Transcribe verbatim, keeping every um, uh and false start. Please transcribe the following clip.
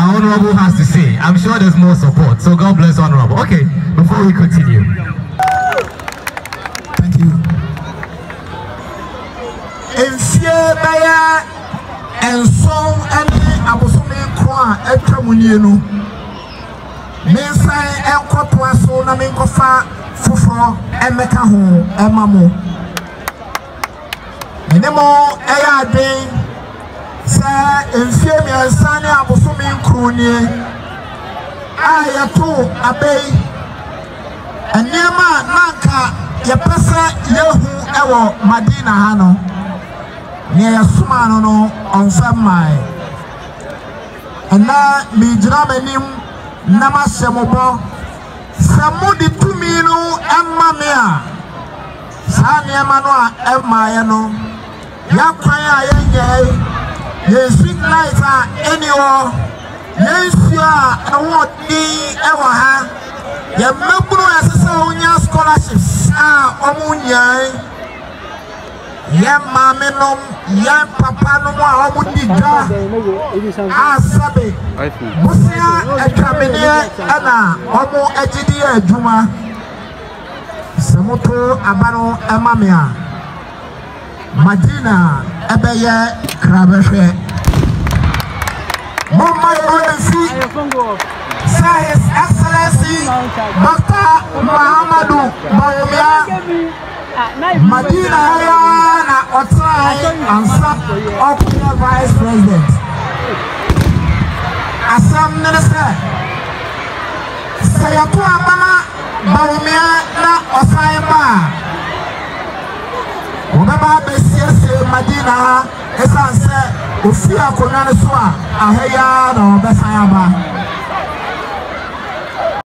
our Honorable has to say. I'm sure there's more support. So God bless Honorable. Okay, before we continue. Thank you. In fear, Maya, and song and Abosome Kwa, Ekamuniano. Mensa and Kotuaso, Naminkofa, Fufro, and Mekaho, and Mamo. Minimo, Aya Day, Sir, in fear, me and Sani Abosome Kroni. I to Abbey, and Nema Nanka, Yapasa, Yahu, Ewo, Madina Hano. Near Sumano no on Samai. And now me dramenim Nama Semobo Samudi Tumino and Mamia Sanya Manoa and Mayano Yakwaya Yay Ye sweet lighter anywhere. Yes, ya award ni ever ha. Ya member as a sonia scholarships ah omunya. Ya mame nom, ya papa nom a omudida. Ah sabe. Musia ekamene ana omo ejidi adwuma. Semoto abano emamia. Madina ebeye krabehwe. Mama Yonefi, Sir His Excellency Doctor Muhammadu Bawumia, Madina Hayana Otai and Sub Open Vice President. Assam Minister Sayatu Mama Bawumia na Osai Ba. Ubaba Besiese Madina Esanse Ufia Konani Swa Ahaya no Besayaba.